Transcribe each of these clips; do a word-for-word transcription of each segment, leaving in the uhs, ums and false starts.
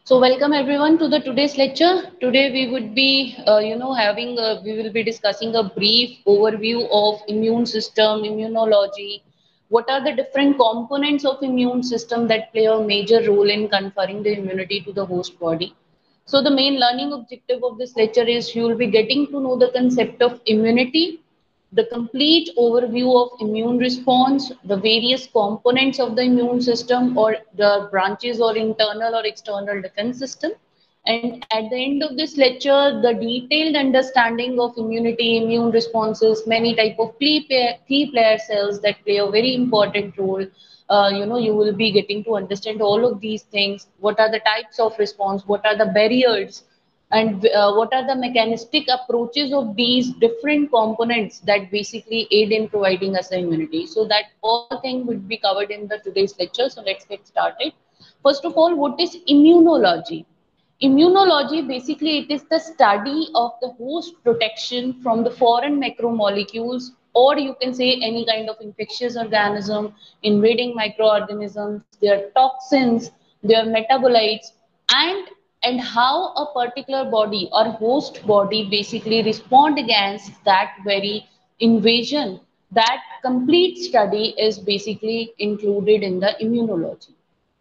So welcome everyone to the today's lecture. Today we would be, uh, you know, having a, we will be discussing a brief overview of immune system, immunology. What are the different components of immune system that play a major role in conferring the immunity to the host body? So the main learning objective of this lecture is you will be getting to know the concept of immunity, the complete overview of immune response, the various components of the immune system or the branches or internal or external defense system. And at the end of this lecture, the detailed understanding of immunity, immune responses, many type of key player, key player cells that play a very important role. Uh, you know, you will be getting to understand all of these things. What are the types of response? What are the barriers? And uh, what are the mechanistic approaches of these different components that basically aid in providing us the immunity. So that all thing would be covered in the today's lecture. So let's get started. First of all, what is immunology? Immunology, basically, it is the study of the host protection from the foreign macromolecules, or you can say any kind of infectious organism, invading microorganisms, their toxins, their metabolites, and and how a particular body or host body basically respond against that very invasion. That complete study is basically included in the immunology.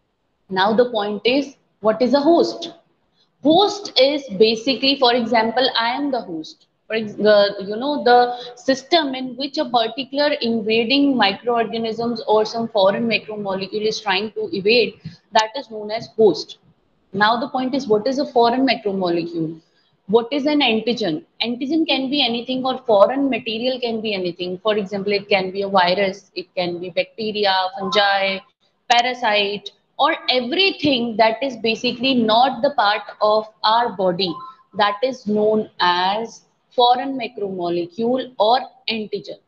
Now the point is, what is a host? Host is basically, for example, I am the host. For ex- the, you know, the system in which a particular invading microorganisms or some foreign macromolecule is trying to evade, that is known as host. Now the point is, what is a foreign macromolecule? What is an antigen? Antigen can be anything, or foreign material can be anything. For example, it can be a virus, it can be bacteria, fungi, parasite, or everything that is basically not the part of our body, that is known as foreign macromolecule or antigen.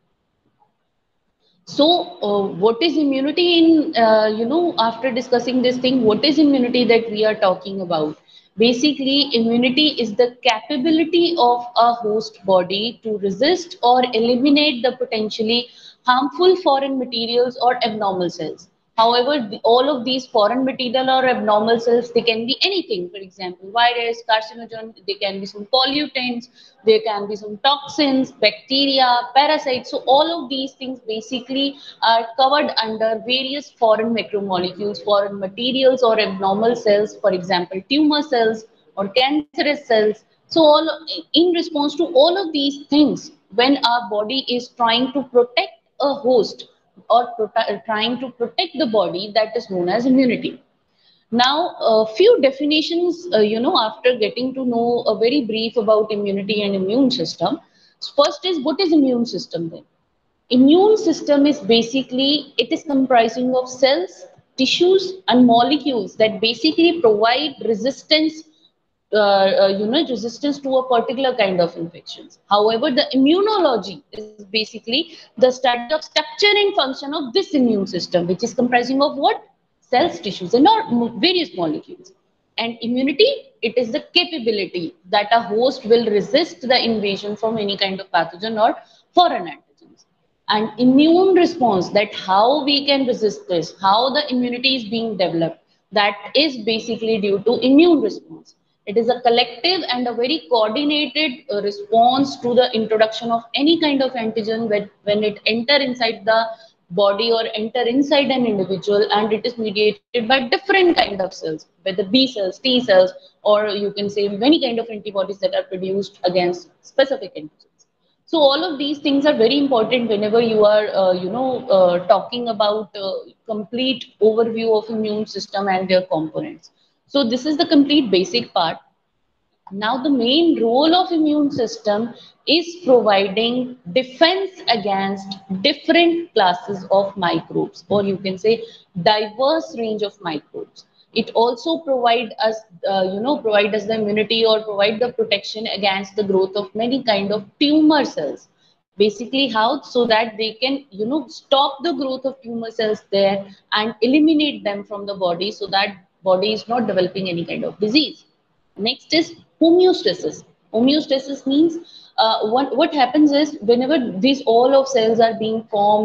So, uh, what is immunity in, uh, you know, after discussing this thing, what is immunity that we are talking about? Basically, immunity is the capability of a host body to resist or eliminate the potentially harmful foreign materials or abnormal cells. However, the, all of these foreign material or abnormal cells, they can be anything. For example, virus, carcinogen, they can be some pollutants, there can be some toxins, bacteria, parasites. So all of these things basically are covered under various foreign macromolecules, foreign materials or abnormal cells, for example, tumor cells or cancerous cells. So all in response to all of these things, when our body is trying to protect a host or trying to protect the body, that is known as immunity. Now, a few definitions, uh, you know, after getting to know a very brief about immunity and immune system. First is, what is immune system then? Immune system is basically, it is comprising of cells, tissues and molecules that basically provide resistance, uh, uh, you know, resistance to a particular kind of infections. However, the immunology is basically the study of structure and function of this immune system, which is comprising of what? Cells, tissues, and or various molecules. And immunity, it is the capability that a host will resist the invasion from any kind of pathogen or foreign antigens. And immune response, that how we can resist this, how the immunity is being developed, that is basically due to immune response. It is a collective and a very coordinated uh, response to the introduction of any kind of antigen when, when it enter inside the body or enter inside an individual, and it is mediated by different kind of cells, whether B cells, T cells, or you can say many kind of antibodies that are produced against specific antigens. So all of these things are very important whenever you are, uh, you know, uh, talking about uh, complete overview of immune system and their components. So this is the complete basic part. Now, the main role of immune system is providing defense against different classes of microbes, or you can say diverse range of microbes. It also provide us, uh, you know, provide us the immunity or provide the protection against the growth of many kind of tumor cells. Basically, how? So that they can, you know, stop the growth of tumor cells there and eliminate them from the body, so that body is not developing any kind of disease. Next is homeostasis. Homeostasis means uh, what, what happens is whenever these all of cells are being formed,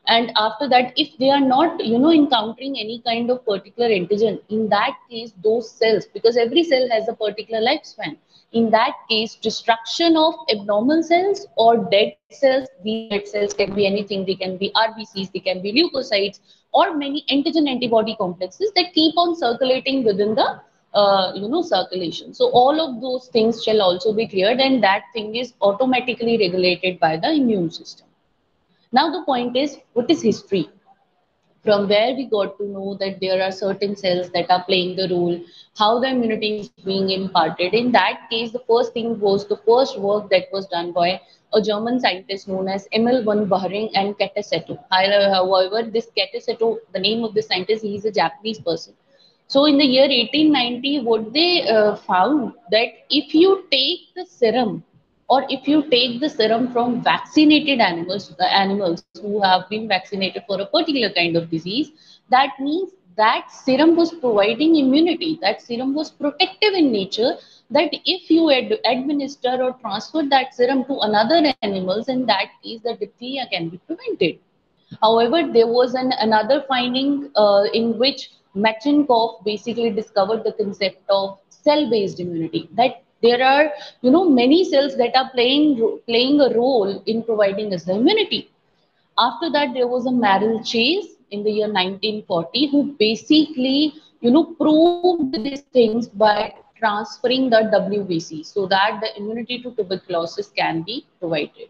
And after that, if they are not, you know, encountering any kind of particular antigen, in that case those cells, because every cell has a particular lifespan, in that case destruction of abnormal cells or dead cells, these dead cells can be anything, they can be R B Cs, they can be leukocytes, or many antigen antibody complexes that keep on circulating within the uh, you know circulation. So all of those things shall also be cleared, and that thing is automatically regulated by the immune system. Now the point is, what is history? From where we got to know that there are certain cells that are playing the role, how the immunity is being imparted. In that case, the first thing was the first work that was done by a German scientist known as Emil von Behring and Kataseto. However, this Kataseto, the name of the scientist, he is a Japanese person. So in the year eighteen ninety, what they uh, found that if you take the serum, or if you take the serum from vaccinated animals, the animals who have been vaccinated for a particular kind of disease, that means that serum was providing immunity. That serum was protective in nature. That if you ad administer or transfer that serum to another animals, in that case, the diphtheria can be prevented. However, there was an another finding uh, in which Machenkov basically discovered the concept of cell-based immunity. That there are, you know, many cells that are playing playing a role in providing us the immunity. After that, there was a Merrill Chase in the year nineteen forty who basically, you know, proved these things by transferring the W B C so that the immunity to tuberculosis can be provided.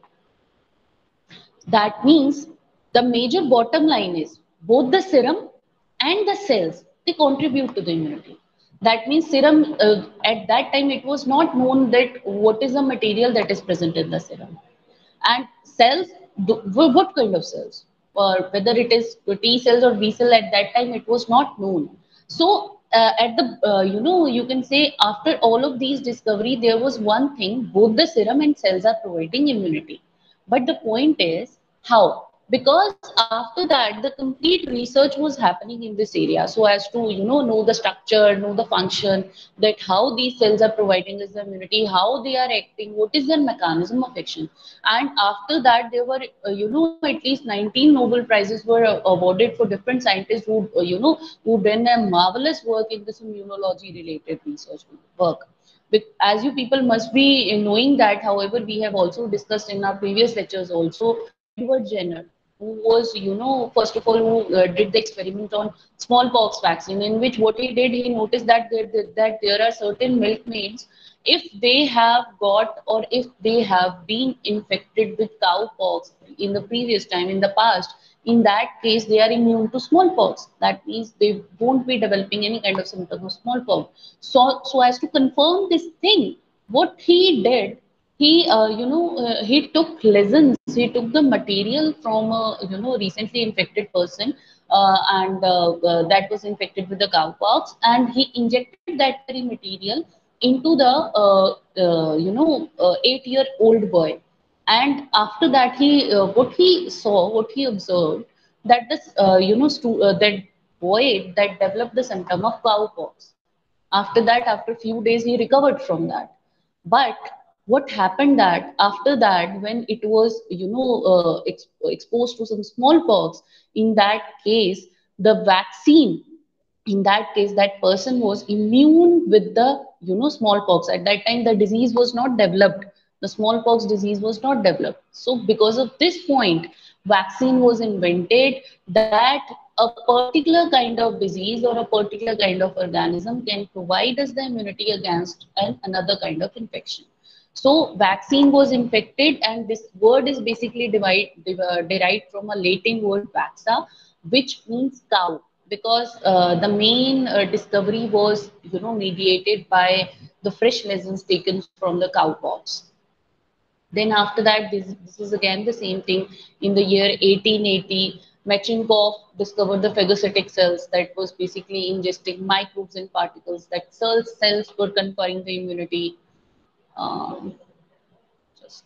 That means the major bottom line is both the serum and the cells, they contribute to the immunity. That means serum, uh, at that time it was not known that what is the material that is present in the serum. And cells, what kind of cells? Or whether it is T cells or B cell, at that time it was not known. So uh, at the, uh, you know, you can say after all of these discovery, there was one thing, both the serum and cells are providing immunity. But the point is how? Because after that, the complete research was happening in this area so as to, you know, know the structure, know the function, that how these cells are providing us the immunity, how they are acting, what is their mechanism of action. And after that, there were, uh, you know, at least nineteen Nobel Prizes were uh, awarded for different scientists who, uh, you know, who done a marvelous work in this immunology related research work. As you people must be knowing that, however, we have also discussed in our previous lectures also, Edward Jenner, who was, you know, first of all, who uh, did the experiment on smallpox vaccine, in which what he did, he noticed that there, that there are certain milkmaids, if they have got or if they have been infected with cowpox in the previous time, in the past, in that case, they are immune to smallpox. That means they won't be developing any kind of symptom of smallpox. So, so as to confirm this thing, what he did, he, uh, you know, uh, he took lessons. He took the material from a, you know, recently infected person, uh, and uh, uh, that was infected with the cowpox, and he injected that very material into the, uh, uh, you know, uh, eight-year-old boy. And after that, he uh, what he saw, what he observed, that this uh, you know stu- uh, that boy that developed the symptom of cowpox. After that, after a few days, he recovered from that. But what happened that after that, when it was, you know, uh, ex- exposed to some smallpox, in that case, the vaccine, in that case, that person was immune with the, you know, smallpox. At that time, the disease was not developed. The smallpox disease was not developed. So because of this point, vaccine was invented, that a particular kind of disease or a particular kind of organism can provide us the immunity against an, another kind of infection. So vaccine was infected, and this word is basically divide, uh, derived from a Latin word vaxa, which means cow, because uh, the main uh, discovery was, you know, mediated by the fresh lessons taken from the cowpox. Then after that, this, this is again the same thing. In the year eighteen eighty, Mechenkov discovered the phagocytic cells that was basically ingesting microbes and particles, that cells cells were conferring the immunity. Um, just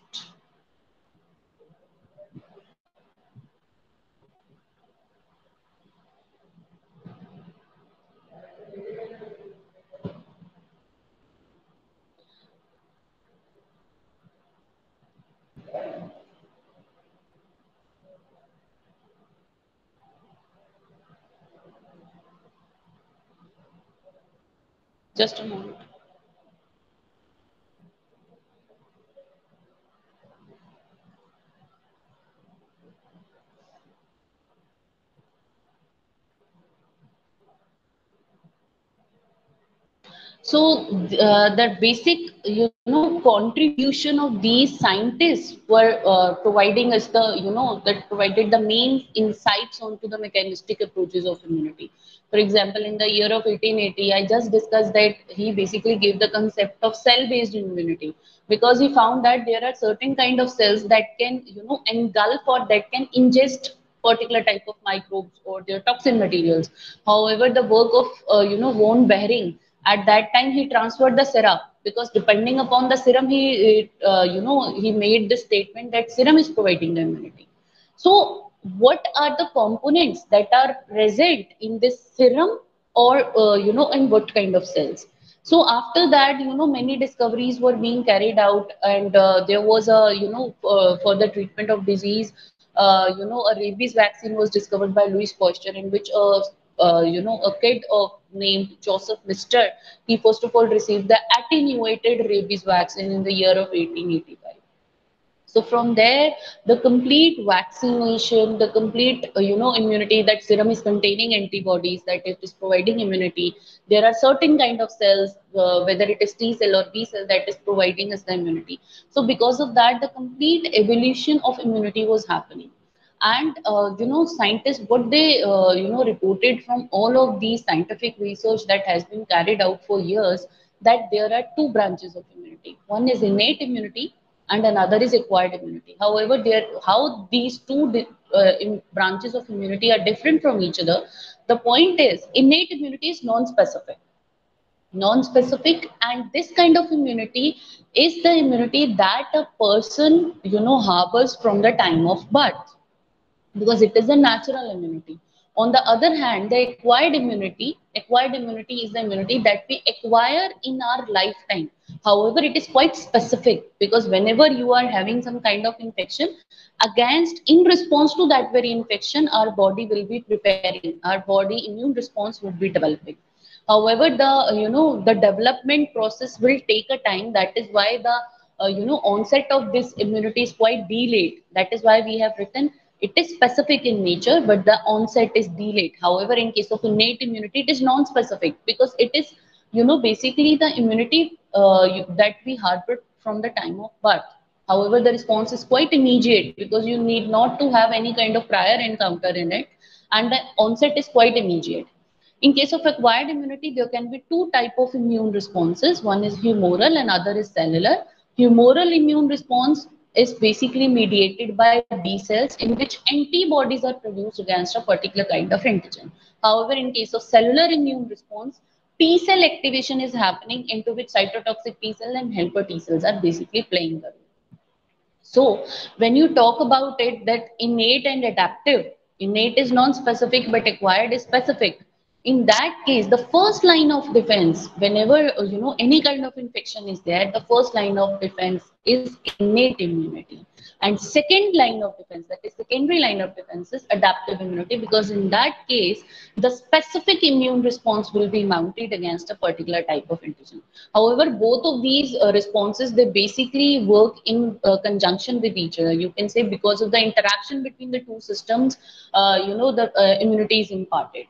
Just a moment. So uh, that basic, you know, contribution of these scientists were uh, providing us the, you know, that provided the main insights onto the mechanistic approaches of immunity. For example, in the year of eighteen eighty, I just discussed that he basically gave the concept of cell-based immunity, because he found that there are certain kind of cells that can, you know, engulf or that can ingest particular type of microbes or their toxin materials. However, the work of, uh, you know, von Behring, at that time he transferred the serum, because depending upon the serum, he, uh, you know, he made the statement that serum is providing the immunity. So, what are the components that are present in this serum, or uh, you know, and what kind of cells? So after that, you know, many discoveries were being carried out, and uh, there was a, you know, uh, for the treatment of disease, uh, you know, a rabies vaccine was discovered by Louis Pasteur, in which a, uh, you know, a kid of named Joseph Lister, he first of all received the attenuated rabies vaccine in the year of eighteen eighty-five. So from there, the complete vaccination, the complete, uh, you know, immunity, that serum is containing antibodies, that it is providing immunity. There are certain kind of cells, uh, whether it is T cell or B cell, that is providing us the immunity. So because of that, the complete evolution of immunity was happening. And uh, you know, scientists, what they uh, you know, reported from all of these scientific research that has been carried out for years, that there are two branches of immunity. One is innate immunity, and another is acquired immunity. However, there, how these two uh, in branches of immunity are different from each other. The point is, innate immunity is non-specific. Non-specific, and this kind of immunity is the immunity that a person, you know, harbors from the time of birth, because it is a natural immunity. On the other hand, the acquired immunity, acquired immunity is the immunity that we acquire in our lifetime. However, it is quite specific, because whenever you are having some kind of infection, against, in response to that very infection, our body will be preparing, our body immune response would be developing. However, the, you know, the development process will take a time. That is why the, uh, you know, onset of this immunity is quite delayed. That is why we have written it is specific in nature, but the onset is delayed. However, in case of innate immunity, it is non-specific, because it is, you know, basically the immunity uh, you, that we harbor from the time of birth. However, the response is quite immediate, because you need not to have any kind of prior encounter in it, and the onset is quite immediate. In case of acquired immunity, there can be two type of immune responses. One is humoral and other is cellular. Humoral immune response is basically mediated by B cells, in which antibodies are produced against a particular kind of antigen. However, in case of cellular immune response, T cell activation is happening, into which cytotoxic T cell and helper T cells are basically playing the role. So when you talk about it, that innate and adaptive, innate is non-specific but acquired is specific. In that case, the first line of defense, whenever, uh, you know, any kind of infection is there, the first line of defense is innate immunity. And second line of defense, that is secondary line of defense, is adaptive immunity, because in that case, the specific immune response will be mounted against a particular type of antigen. However, both of these uh, responses, they basically work in uh, conjunction with each other. You can say, because of the interaction between the two systems, uh, you know, the uh, immunity is imparted.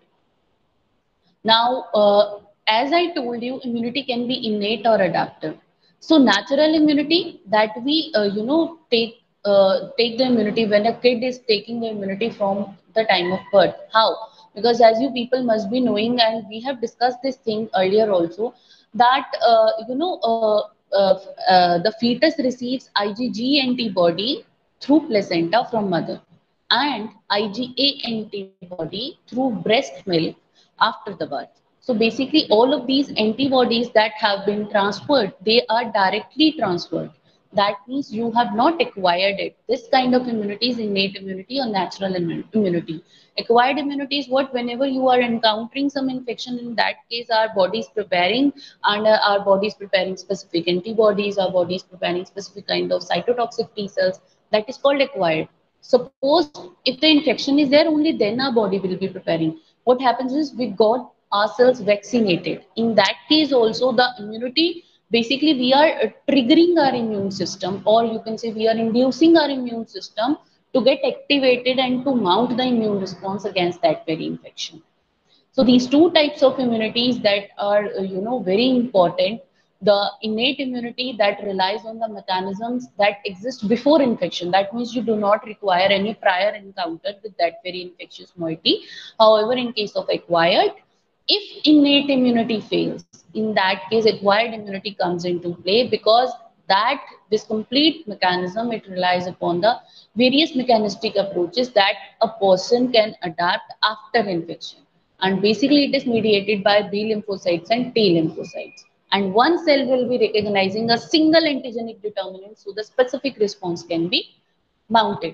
Now, uh, as I told you, immunity can be innate or adaptive. So, natural immunity, that we, uh, you know, take uh, take the immunity when a kid is taking the immunity from the time of birth. How? Because as you people must be knowing, and we have discussed this thing earlier also, that uh, you know, uh, uh, uh, the fetus receives IgG antibody through placenta from mother, and IgA antibody through breast milk after the birth. So basically, all of these antibodies that have been transferred, they are directly transferred. That means you have not acquired it. This kind of immunity is innate immunity or natural immunity. Acquired immunity is what, whenever you are encountering some infection, in that case, our body is preparing, and uh, our body is preparing specific antibodies, our body is preparing specific kind of cytotoxic T cells. That is called acquired. Suppose if the infection is there, only then our body will be preparing. What happens is, we got ourselves vaccinated. In that case also the immunity, basically we are uh, triggering our immune system, or you can say we are inducing our immune system to get activated and to mount the immune response against that very infection. So these two types of immunities that are, uh, you know, very important. The innate immunity that relies on the mechanisms that exist before infection. That means you do not require any prior encounter with that very infectious moiety. However, in case of acquired, if innate immunity fails, in that case, acquired immunity comes into play, because that this complete mechanism, it relies upon the various mechanistic approaches that a person can adapt after infection, and basically it is mediated by B lymphocytes and T lymphocytes. And one cell will be recognizing a single antigenic determinant, so the specific response can be mounted.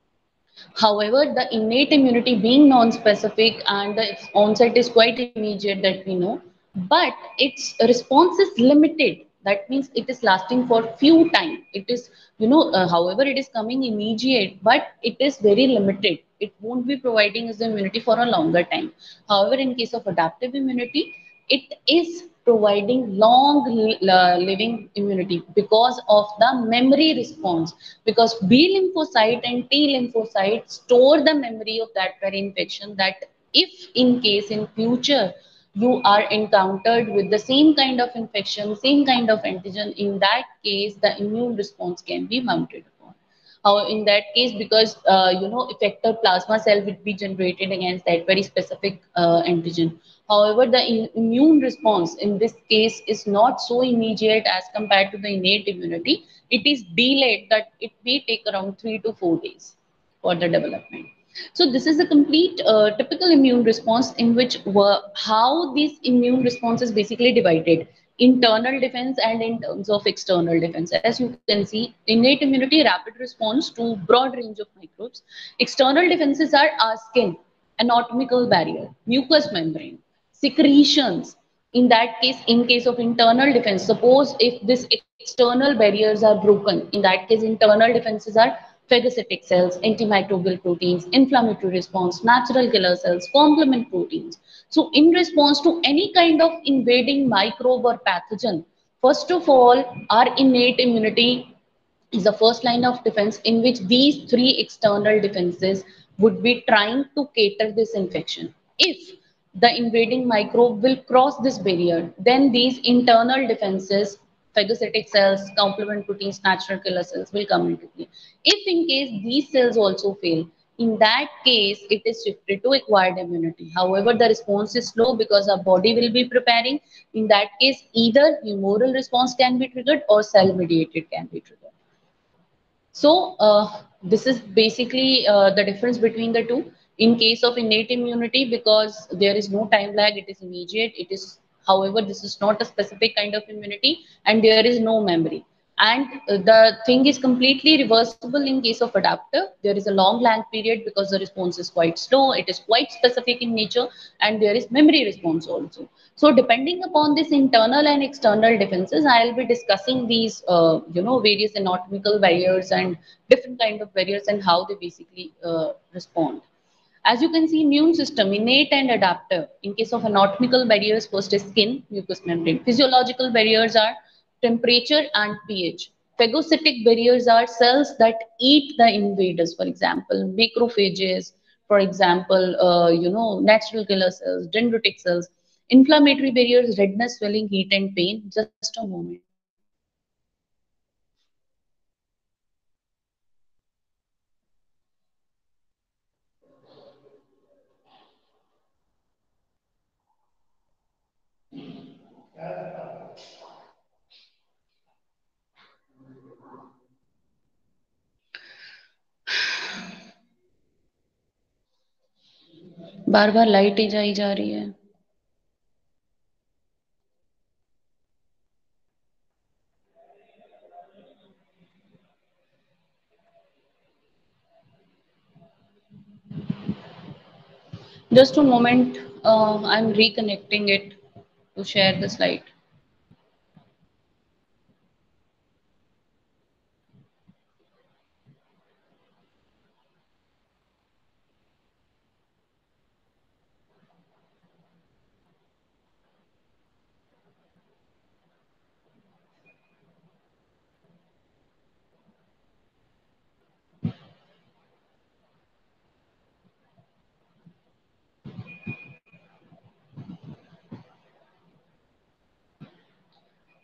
However, the innate immunity being non-specific and the onset is quite immediate, that we know, but its response is limited. That means it is lasting for few time. It is, you know, uh, however, it is coming immediate, but it is very limited. It won't be providing us the immunity for a longer time. However, in case of adaptive immunity, it is providing long living immunity because of the memory response, because B lymphocyte and T lymphocyte store the memory of that very infection, that if in case in future you are encountered with the same kind of infection, same kind of antigen, in that case the immune response can be mounted upon. How in that case, because uh, you know, effector plasma cell would be generated against that very specific uh, antigen. However, the in immune response in this case is not so immediate as compared to the innate immunity. It is delayed, that it may take around three to four days for the development. So this is a complete uh, typical immune response, in which were how these immune response is basically divided: internal defense and in terms of external defense. As you can see, innate immunity, rapid response to broad range of microbes. External defenses are our skin, anatomical barrier, mucous membrane, secretions. In that case, in case of internal defense, suppose if this external barriers are broken, in that case internal defenses are phagocytic cells, antimicrobial proteins, inflammatory response, natural killer cells, complement proteins. So in response to any kind of invading microbe or pathogen, first of all, our innate immunity is the first line of defense, in which these three external defenses would be trying to cater this infection. If the invading microbe will cross this barrier, then these internal defenses, phagocytic cells, complement proteins, natural killer cells, will come into play. If in case these cells also fail, in that case it is shifted to acquired immunity. However, the response is slow because our body will be preparing. In that case, either humoral response can be triggered or cell mediated can be triggered. So uh, this is basically uh, the difference between the two. In case of innate immunity, because there is no time lag, it is immediate. It is, however, this is not a specific kind of immunity, and there is no memory. And uh, the thing is completely reversible in case of adaptive. There is a long lag period because the response is quite slow. It is quite specific in nature, and there is memory response also. So depending upon this internal and external defenses, I'll be discussing these, uh, you know, various anatomical barriers and different kind of barriers and how they basically uh, respond. As you can see, immune system, innate and adaptive. In case of anatomical barriers, first is skin, mucous membrane. Physiological barriers are temperature and pH. Phagocytic barriers are cells that eat the invaders, for example, macrophages, for example, uh, you know, natural killer cells, dendritic cells. Inflammatory barriers, redness, swelling, heat, and pain. Just a moment. बार बार light ही जाई जा रही है. Just a moment. Uh, I'm reconnecting it to share the slide.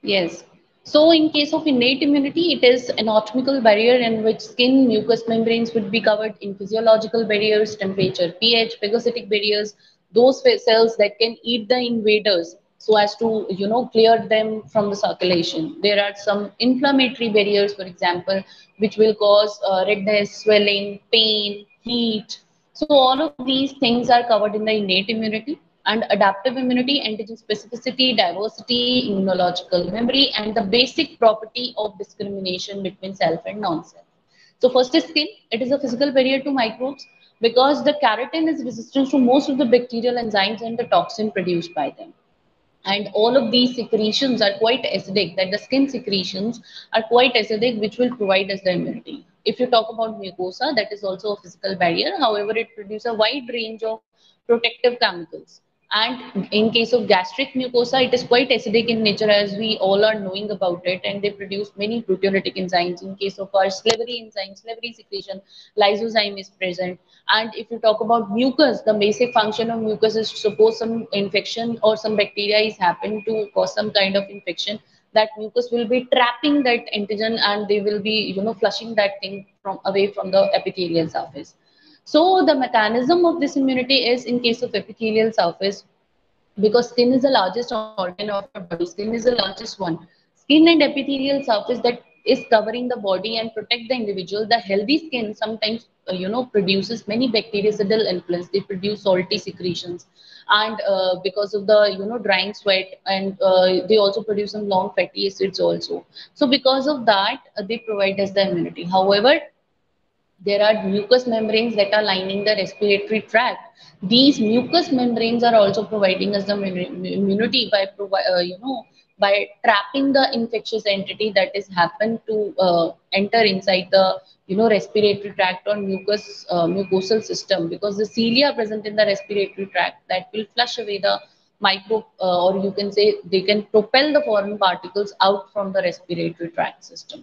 Yes. So in case of innate immunity, it is an anatomical barrier in which skin mucous membranes would be covered in physiological barriers, temperature, pH, phagocytic barriers, those cells that can eat the invaders so as to, you know, clear them from the circulation. There are some inflammatory barriers, for example, which will cause uh, redness, swelling, pain, heat. So all of these things are covered in the innate immunity. And adaptive immunity, antigen specificity, diversity, immunological memory, and the basic property of discrimination between self and non-self. So first is skin. It is a physical barrier to microbes because the keratin is resistant to most of the bacterial enzymes and the toxin produced by them. And all of these secretions are quite acidic, that the skin secretions are quite acidic, which will provide us the immunity. If you talk about mucosa, that is also a physical barrier. However, it produces a wide range of protective chemicals. And in case of gastric mucosa, it is quite acidic in nature, as we all are knowing about it, and they produce many proteolytic enzymes. In case of our salivary enzymes, salivary secretion, lysozyme is present. And if you talk about mucus, the basic function of mucus is to suppose some infection or some bacteria is happened to cause some kind of infection, that mucus will be trapping that antigen and they will be, you know, flushing that thing from away from the epithelial surface. So the mechanism of this immunity is in case of epithelial surface, because skin is the largest organ of our body, skin is the largest one. Skin and epithelial surface that is covering the body and protect the individual. The healthy skin sometimes, uh, you know, produces many bactericidal influence. They produce salty secretions, and uh, because of the, you know, drying sweat, and uh, they also produce some long fatty acids also. So because of that, uh, they provide us the immunity. However, there are mucous membranes that are lining the respiratory tract. These mucous membranes are also providing us the immunity by uh, you know, by trapping the infectious entity that is happen to uh, enter inside the, you know, respiratory tract or mucous uh, mucosal system, because the cilia present in the respiratory tract that will flush away the microbe, uh, or you can say they can propel the foreign particles out from the respiratory tract system.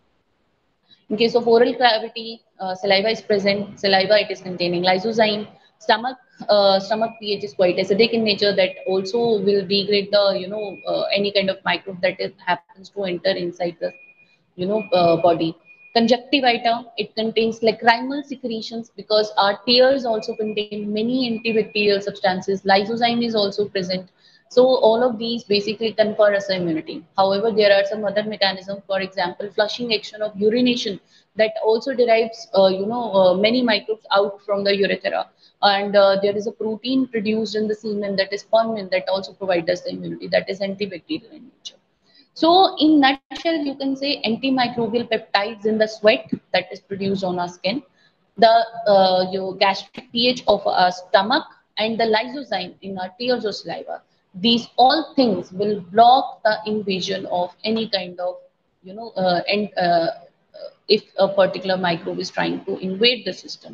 In case of oral cavity, uh, saliva is present. Saliva, it is containing lysozyme. Stomach, uh, stomach pH is quite acidic in nature. That also will degrade the, you know, uh, any kind of microbe that is, happens to enter inside the, you know, uh, body. Conjunctivita, it contains lacrimal secretions because our tears also contain many antibacterial substances. Lysozyme is also present. So all of these basically confer us immunity. However, there are some other mechanisms, for example, flushing action of urination that also derives, uh, you know, uh, many microbes out from the urethra. And uh, there is a protein produced in the semen, that is spermin, that also provides us the immunity, that is antibacterial in nature. So in nutshell, you can say antimicrobial peptides in the sweat that is produced on our skin, the uh, your gastric pH of our stomach, and the lysozyme in our tears or saliva. These all things will block the invasion of any kind of, you know, uh, and uh, uh, if a particular microbe is trying to invade the system.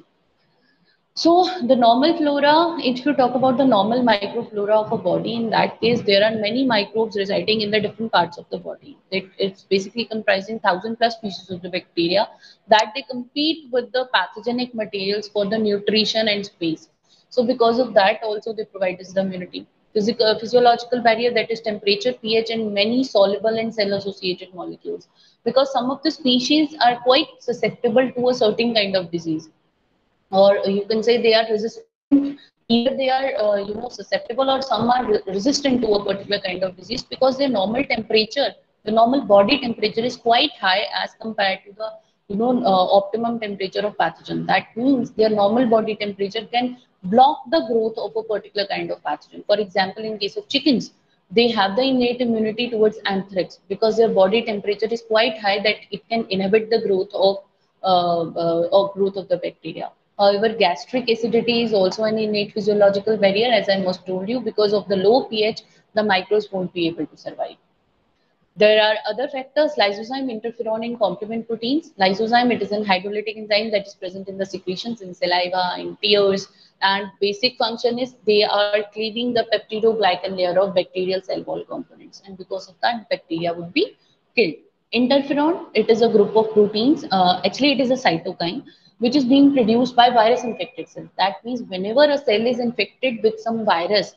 So the normal flora, if you talk about the normal microflora of a body, in that case, there are many microbes residing in the different parts of the body. It, it's basically comprising thousand plus species of the bacteria that they compete with the pathogenic materials for the nutrition and space. So because of that, also they provide us the immunity. Physical, physiological barrier, that is temperature, pH, and many soluble and cell-associated molecules. Because some of the species are quite susceptible to a certain kind of disease, or you can say they are resistant, either they are uh, you know, susceptible, or some are re resistant to a particular kind of disease because their normal temperature, the normal body temperature is quite high as compared to the, you know, uh, optimum temperature of pathogen. That means their normal body temperature can block the growth of a particular kind of pathogen. For example, in case of chickens, they have the innate immunity towards anthrax because their body temperature is quite high, that it can inhibit the growth of uh, uh, or growth of the bacteria. However, gastric acidity is also an innate physiological barrier, as I must told you, because of the low pH, the microbes won't be able to survive. There are other factors, lysozyme, interferon, and complement proteins. Lysozyme, it is an hydrolytic enzyme that is present in the secretions, in saliva, in tears, and basic function is they are cleaving the peptidoglycan layer of bacterial cell wall components, and because of that, bacteria would be killed. Interferon, it is a group of proteins. Uh, actually, it is a cytokine which is being produced by virus infected cells. That means whenever a cell is infected with some virus,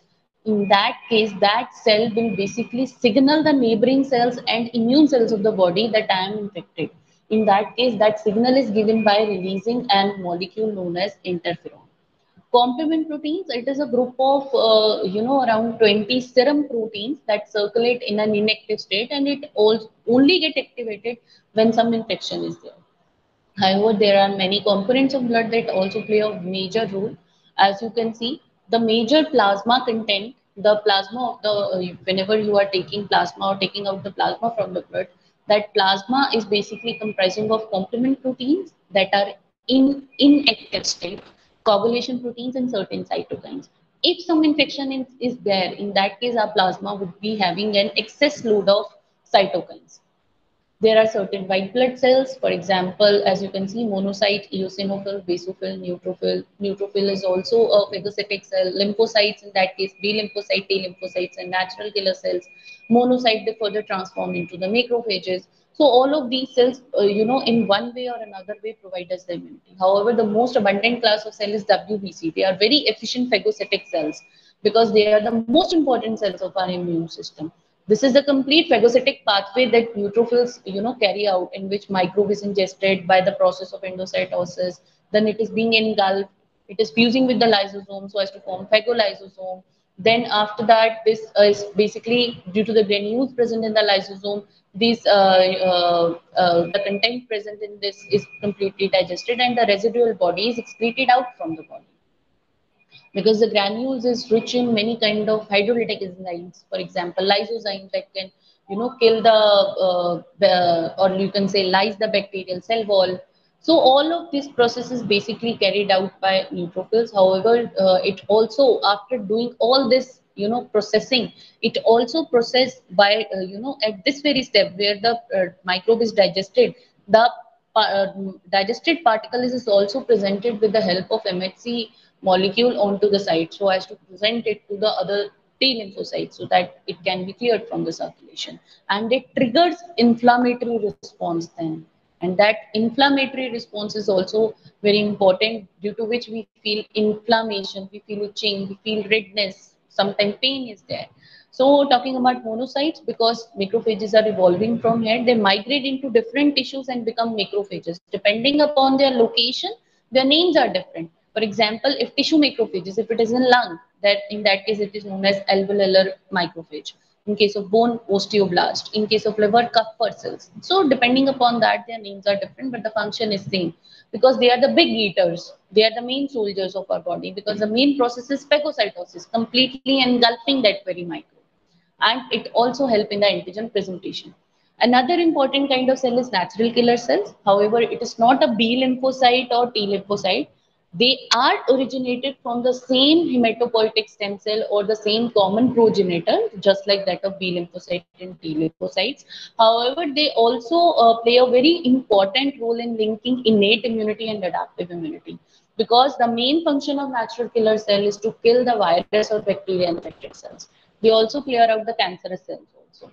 in that case, that cell will basically signal the neighboring cells and immune cells of the body that I am infected. In that case, that signal is given by releasing a molecule known as interferon. Complement proteins, it is a group of, uh, you know, around twenty serum proteins that circulate in an inactive state, and it all, only get activated when some infection is there. However, there are many components of blood that also play a major role. As you can see, the major plasma content, the plasma of the, uh, whenever you are taking plasma or taking out the plasma from the blood, that plasma is basically comprising of complement proteins that are in inactive state, coagulation proteins, and certain cytokines. If some infection is, is there, in that case, our plasma would be having an excess load of cytokines. There are certain white blood cells, for example, as you can see, monocyte, eosinophil, basophil, neutrophil. Neutrophil is also a phagocytic cell. Lymphocytes, in that case, B lymphocyte, T lymphocytes, and natural killer cells. Monocyte, they further transform into the macrophages. So all of these cells, uh, you know, in one way or another way, provide us the immunity. However, the most abundant class of cell is W B C. They are very efficient phagocytic cells because they are the most important cells of our immune system. This is the complete phagocytic pathway that neutrophils, you know, carry out, in which microbe is ingested by the process of endocytosis. Then it is being engulfed. It is fusing with the lysosome so as to form phagolysosome. Then after that, this uh, is basically due to the granules present in the lysosome. These uh, uh, uh, the content present in this is completely digested, and the residual body is excreted out from the body, because the granules is rich in many kind of hydrolytic enzymes, for example lysozymes that can, you know, kill the, uh, the or you can say lyse the bacterial cell wall. So all of this process is basically carried out by neutrophils. However, uh, it also, after doing all this, you know, processing, it also processed by, uh, you know, at this very step where the uh, microbe is digested, the uh, digested particle is also presented with the help of M H C molecule onto the site so as to present it to the other T lymphocytes so that it can be cleared from the circulation. And it triggers inflammatory response then. And that inflammatory response is also very important, due to which we feel inflammation, we feel itching, we feel redness, sometimes pain is there. So talking about monocytes, because macrophages are evolving from here, they migrate into different tissues and become macrophages. Depending upon their location, their names are different. For example, if tissue macrophages, if it is in lung, that in that case it is known as alveolar macrophage. In case of bone, osteoblast. In case of liver, Kupffer cells. So depending upon that, their names are different, but the function is same, because they are the big eaters. They are the main soldiers of our body, because the main process is phagocytosis, completely engulfing that very microbe, and it also help in the antigen presentation. Another important kind of cell is natural killer cells. However, it is not a B lymphocyte or T lymphocyte. They are originated from the same hematopoietic stem cell or the same common progenitor, just like that of B lymphocyte and T lymphocytes. However, they also uh, play a very important role in linking innate immunity and adaptive immunity, because the main function of natural killer cell is to kill the virus or bacteria infected cells. They also clear out the cancerous cells also.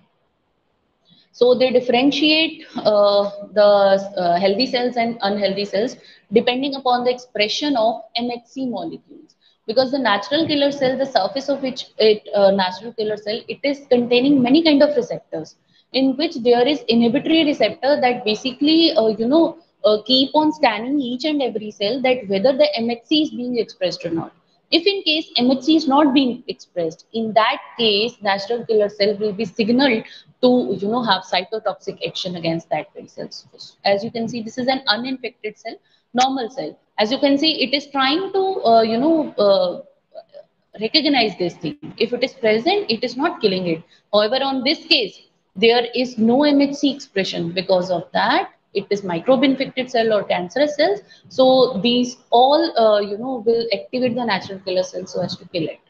So they differentiate uh, the uh, healthy cells and unhealthy cells depending upon the expression of M H C molecules. Because the natural killer cell, the surface of which it uh, natural killer cell, it is containing many kind of receptors, in which there is inhibitory receptor that basically, uh, you know, uh, keep on scanning each and every cell that whether the M H C is being expressed or not. If in case M H C is not being expressed, in that case, natural killer cell will be signaled to, you know, have cytotoxic action against that very cell. As you can see, this is an uninfected cell, normal cell. As you can see, it is trying to, uh, you know, uh, recognize this thing. If it is present, it is not killing it. However, on this case, there is no M H C expression. Because of that, it is microbe infected cell or cancerous cells. So these all, uh, you know, will activate the natural killer cells so as to kill it.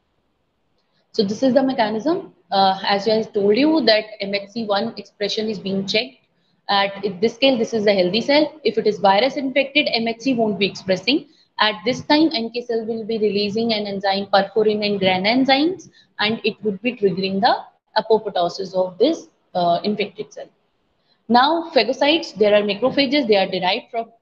So this is the mechanism. Uh, as I told you that M H C one expression is being checked. At this scale, this is a healthy cell. If it is virus infected, M H C won't be expressing. At this time, N K cell will be releasing an enzyme, perforin and gran enzymes, and it would be triggering the apoptosis of this uh, infected cell. Now, phagocytes, there are macrophages, they are derived from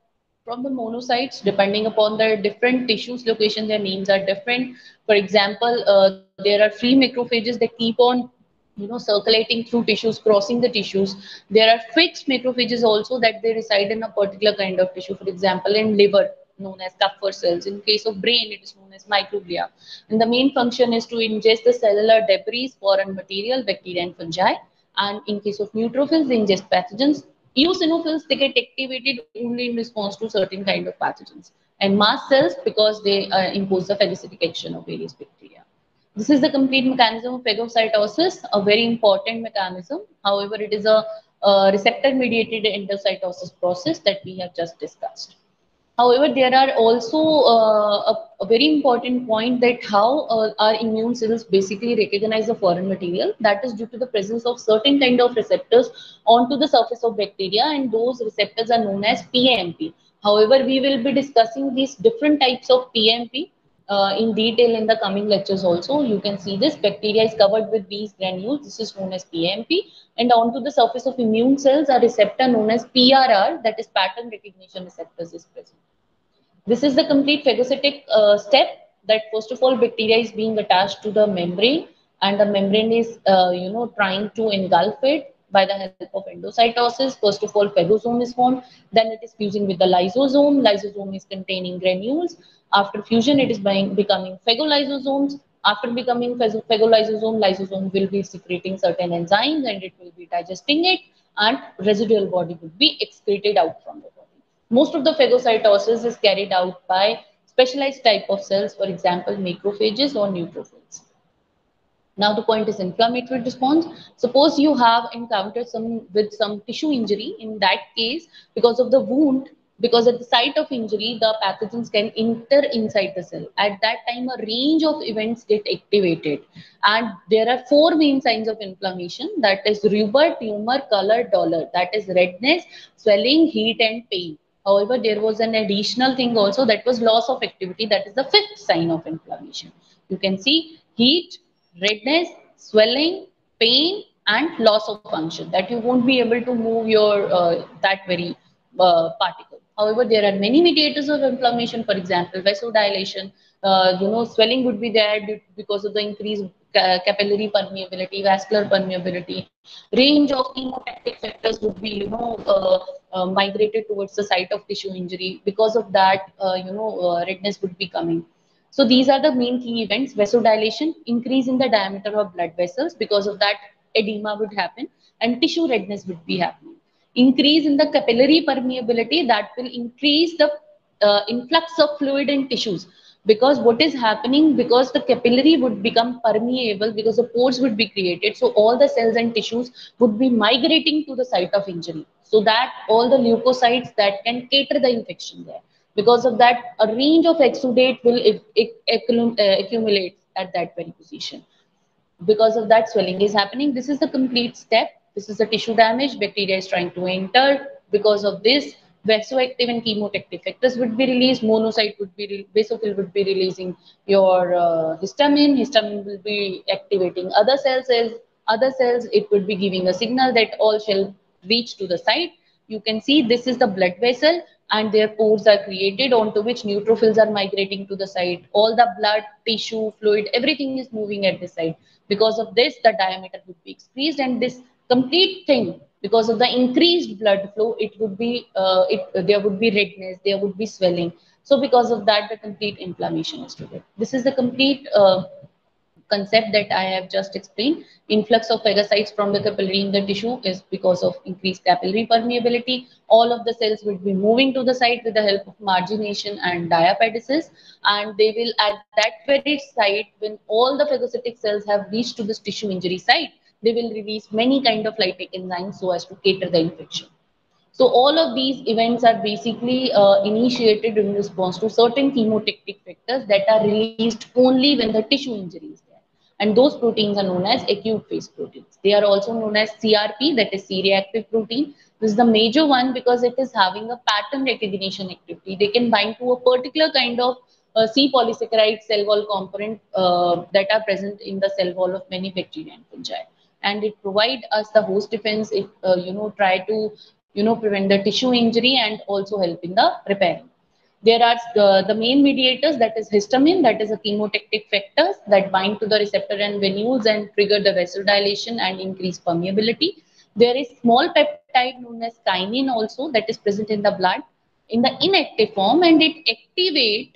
from the monocytes. Depending upon the different tissues location, their names are different. For example, uh, there are free macrophages that keep on you know circulating through tissues, crossing the tissues. There are fixed macrophages also that they reside in a particular kind of tissue. For example, in liver, known as Kupffer cells. In case of brain, it is known as microglia. And the main function is to ingest the cellular debris, foreign material, bacteria and fungi. And in case of neutrophils, they ingest pathogens. Eosinophils, they get activated only in response to certain kind of pathogens. And mast cells, because they uh, impose the phagocytic action of various bacteria. This is the complete mechanism of phagocytosis, a very important mechanism. However, it is a, a receptor-mediated endocytosis process that we have just discussed. However, there are also uh, a, a very important point that how uh, our immune cells basically recognize the foreign material. That is due to the presence of certain kind of receptors onto the surface of bacteria, and those receptors are known as P M P. However, we will be discussing these different types of P M P uh, in detail in the coming lectures also. You can see this bacteria is covered with these granules. This is known as P M P, and onto the surface of immune cells, a receptor known as P R R, that is pattern recognition receptors, is present. This is the complete phagocytic uh, step, that first of all bacteria is being attached to the membrane, and the membrane is uh, you know trying to engulf it by the help of endocytosis. First of all phagosome is formed, then it is fusing with the lysosome. Lysosome is containing granules. After fusion it is being, becoming phagolysosomes. After becoming phagolysosome, lysosome will be secreting certain enzymes and it will be digesting it, and residual body will be excreted out from the body. Most of the phagocytosis is carried out by specialized type of cells, for example, macrophages or neutrophils. Now the point is inflammatory response. Suppose you have encountered some with some tissue injury. In that case, because of the wound, because at the site of injury, the pathogens can enter inside the cell. At that time, a range of events get activated. And there are four main signs of inflammation. That is rubor, tumor, color, dolor. That is redness, swelling, heat and pain. However, there was an additional thing also, that was loss of activity. That is the fifth sign of inflammation. You can see heat, redness, swelling, pain, and loss of function, that you won't be able to move your uh, that very uh, particle. However, there are many mediators of inflammation. For example, vasodilation. Uh, you know, swelling would be there due, because of the increased capillary permeability, vascular permeability. Range of chemotactic factors would be, you know, uh, uh, migrated towards the site of tissue injury. Because of that, uh, you know, uh, redness would be coming. So these are the main key events. Vasodilation, increase in the diameter of blood vessels. Because of that, edema would happen and tissue redness would be happening. Increase in the capillary permeability, that will increase the uh, influx of fluid in tissues. Because what is happening, because the capillary would become permeable, because the pores would be created. So all the cells and tissues would be migrating to the site of injury, so that all the leukocytes that can cater the infection there. Because of that, a range of exudate will accumulate at that very position. Because of that, swelling is happening. This is the complete step. This is the tissue damage. Bacteria is trying to enter. Because of this, vasoactive and chemotactic factors would be released. Monocyte would be, basophil would be releasing your uh, histamine. Histamine will be activating other cells. As other cells, it would be giving a signal that all shall reach to the site. You can see this is the blood vessel, and their pores are created onto which neutrophils are migrating to the site. All the blood, tissue, fluid, everything is moving at this side. Because of this, the diameter would be increased, and this complete thing, because of the increased blood flow, it would be, uh, it, there would be redness, there would be swelling. So because of that, the complete inflammation is triggered. This is the complete uh, concept that I have just explained. Influx of phagocytes from the capillary in the tissue is because of increased capillary permeability. All of the cells will be moving to the site with the help of margination and diapedesis, and they will at that very site, when all the phagocytic cells have reached to this tissue injury site, they will release many kind of lytic enzymes so as to cater the infection. So all of these events are basically uh, initiated in response to certain chemotactic factors that are released only when the tissue injury is there. And those proteins are known as acute phase proteins. They are also known as C R P, that is C-reactive protein. This is the major one because it is having a pattern recognition activity. They can bind to a particular kind of uh, C polysaccharide cell wall component uh, that are present in the cell wall of many bacteria and fungi. And it provide us the host defense. It uh, you know try to you know, prevent the tissue injury and also help in the repair. There are the, the main mediators, that is histamine, that is a chemotactic factors that bind to the receptor and venules and trigger the vasodilation and increase permeability. There is small peptide known as kinin also that is present in the blood in the inactive form, and it activate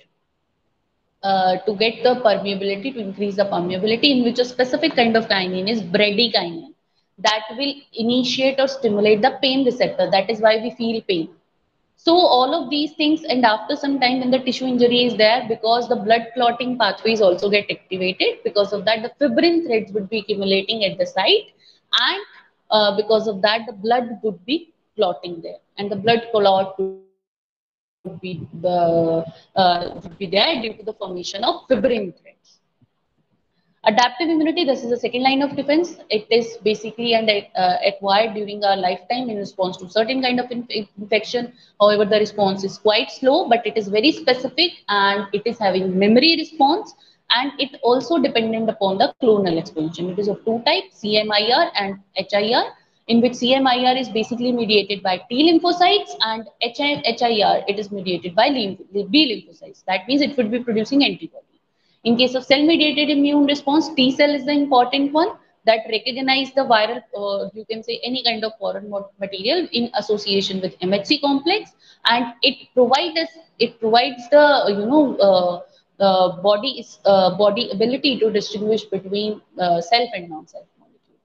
uh, to get the permeability, to increase the permeability, in which a specific kind of kinin is bradykinin that will initiate or stimulate the pain receptor. That is why we feel pain. So all of these things, and after some time when the tissue injury is there, because the blood clotting pathways also get activated, because of that the fibrin threads would be accumulating at the site, and uh, because of that the blood would be clotting there, and the blood clot would be the uh, would be there due to the formation of fibrin threads. Adaptive immunity, this is the second line of defense. It is basically and uh, acquired during our lifetime in response to certain kind of inf infection. However, the response is quite slow, but it is very specific and it is having memory response, and it also dependent upon the clonal expansion. It is of two types, C M I R and H I R, in which C M I R is basically mediated by T lymphocytes and H I R it is mediated by B lymphocytes. That means it would be producing antibody. In case of cell-mediated immune response, T cell is the important one that recognize the viral, uh, you can say any kind of foreign material in association with M H C complex, and it provides us, it provides the you know uh, uh, body is uh, body ability to distinguish between uh, self and non-self molecule.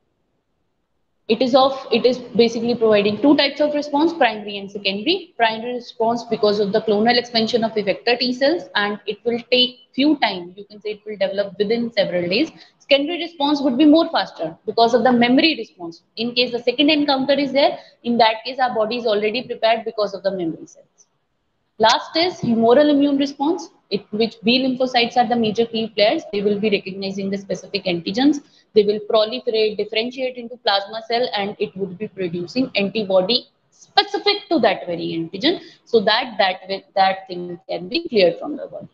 It is of it is basically providing two types of response, primary and secondary. Primary response because of the clonal expansion of effector T cells, and it will take few time. You can say it will develop within several days. Secondary response would be more faster because of the memory response. In case the second encounter is there, in that case our body is already prepared because of the memory cells. Last is humoral immune response, in which B lymphocytes are the major key players. They will be recognizing the specific antigens. They will proliferate, differentiate into plasma cell, and it would be producing antibody specific to that very antigen, so that that that thing can be cleared from the body.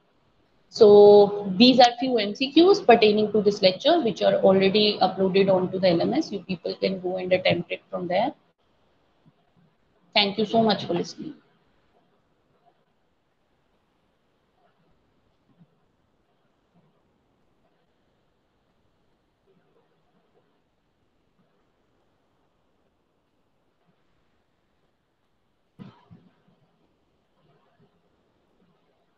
So these are few M C Qs pertaining to this lecture, which are already uploaded onto the L M S. You people can go and attempt it from there. Thank you so much for listening.